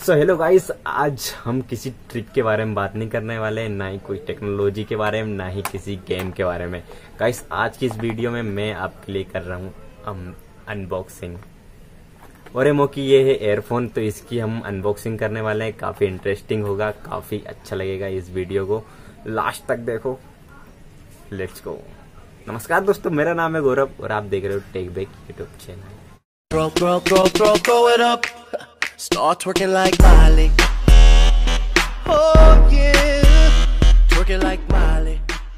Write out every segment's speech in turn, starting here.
So hello guys, आज हम किसी ट्रिक के बारे में बात नहीं करने वाले, ना ही कोई टेक्नोलॉजी के बारे में, ना ही किसी गेम के बारे में। गाइस आज की इस वीडियो में मैं आपके लिए कर रहा हूँ अनबॉक्सिंग। और एमओ की ये है एयरफोन, तो इसकी हम अनबॉक्सिंग करने वाले हैं। काफी इंटरेस्टिंग होगा, काफी अच्छा लगेगा। इस वीडियो को लास्ट तक देखो। Let's go. नमस्कार दोस्तों, मेरा नाम है गौरव और आप देख रहे हो Tech Back YouTube channel. Throw it up. Start twerking like Miley. Oh yeah, twerking like Miley.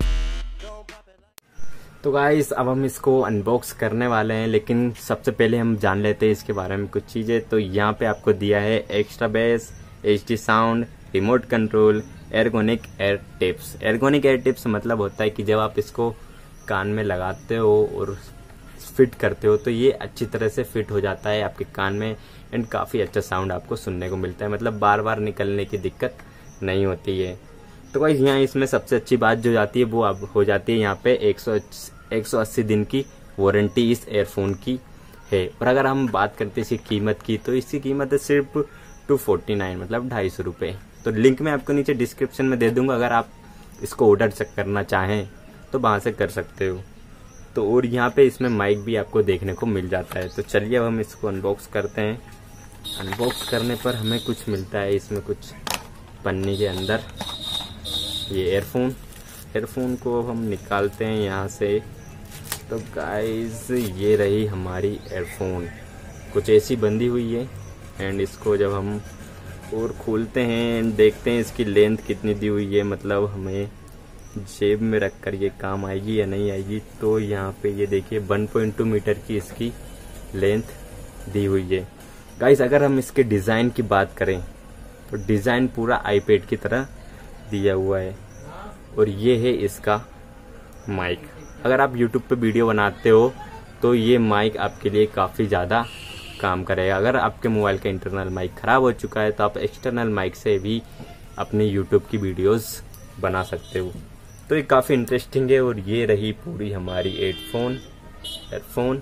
तो गाइस अब हम इसको अनबॉक्स करने वाले हैं, लेकिन सबसे पहले हम जान लेते हैं इसके बारे में कुछ चीजें। तो यहाँ पे आपको दिया है extra bass, HD sound, remote control, ergonomic air tips. Ergonomic air tips मतलब होता है कि जब आप इसको कान में लगाते हो और फिट करते हो तो ये अच्छी तरह से फिट हो जाता है आपके कान में एंड काफी अच्छा साउंड आपको सुनने को मिलता है। मतलब बार बार निकलने की दिक्कत नहीं होती है। तो गाइस यहाँ इसमें सबसे अच्छी बात जो जाती है वो अब हो जाती है यहाँ पे 180 दिन की वारंटी इस एयरफोन की है। और अगर हम बात करते हैं इसकी कीमत की, तो इसकी कीमत है सिर्फ 249, मतलब 250 रुपये। तो लिंक मैं आपको नीचे डिस्क्रिप्शन में दे दूंगा, अगर आप इसको ऑर्डर करना चाहें तो वहां से कर सकते हो। तो और यहाँ पे इसमें माइक भी आपको देखने को मिल जाता है। तो चलिए अब हम इसको अनबॉक्स करते हैं। अनबॉक्स करने पर हमें कुछ मिलता है इसमें, कुछ पन्नी के अंदर ये एयरफोन को हम निकालते हैं यहाँ से। तो गाइस ये रही हमारी एयरफोन, कुछ ऐसी बंधी हुई है। एंड इसको जब हम और खोलते हैं एंड देखते हैं इसकी लेंथ कितनी दी हुई है, मतलब हमें जेब में रखकर ये काम आएगी या नहीं आएगी। तो यहाँ पे ये देखिए 1.2 मीटर की इसकी लेंथ दी हुई है। गाइस अगर हम इसके डिज़ाइन की बात करें तो डिज़ाइन पूरा आईपैड की तरह दिया हुआ है। और ये है इसका माइक। अगर आप यूट्यूब पे वीडियो बनाते हो तो ये माइक आपके लिए काफ़ी ज़्यादा काम करेगा। अगर आपके मोबाइल का इंटरनल माइक ख़राब हो चुका है तो आप एक्सटर्नल माइक से भी अपनी यूट्यूब की वीडियोस बना सकते हो। तो ये काफ़ी इंटरेस्टिंग है। और ये रही पूरी हमारी एयरफोन।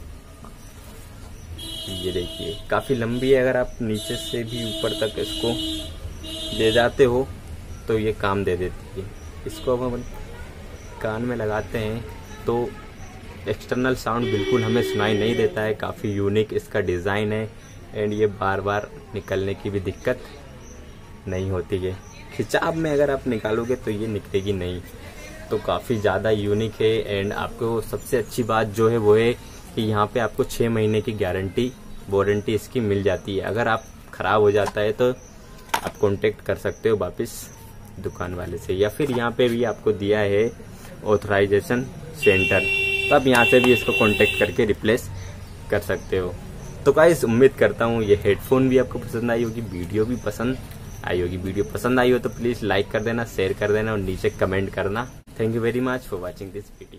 ये देखिए काफ़ी लंबी है, अगर आप नीचे से भी ऊपर तक इसको ले जाते हो तो ये काम दे देती है। इसको अब हम कान में लगाते हैं तो एक्सटर्नल साउंड बिल्कुल हमें सुनाई नहीं देता है। काफ़ी यूनिक इसका डिज़ाइन है एंड ये बार बार निकलने की भी दिक्कत नहीं होती है। खिंचाव में अगर आप निकालोगे तो ये निकलेगी नहीं। तो काफ़ी ज़्यादा यूनिक है। एंड आपको सबसे अच्छी बात जो है वो है कि यहाँ पे आपको 6 महीने की वारंटी इसकी मिल जाती है। अगर आप ख़राब हो जाता है तो आप कांटेक्ट कर सकते हो वापस दुकान वाले से, या फिर यहाँ पे भी आपको दिया है ऑथराइजेशन सेंटर, तो आप यहाँ से भी इसको कांटेक्ट करके रिप्लेस कर सकते हो। तो गाइस उम्मीद करता हूँ ये हेडफोन भी आपको पसंद आई होगी, वीडियो भी पसंद आई होगी। वीडियो पसंद आई हो तो प्लीज लाइक कर देना, शेयर कर देना और नीचे कमेंट करना। Thank you very much for watching this video.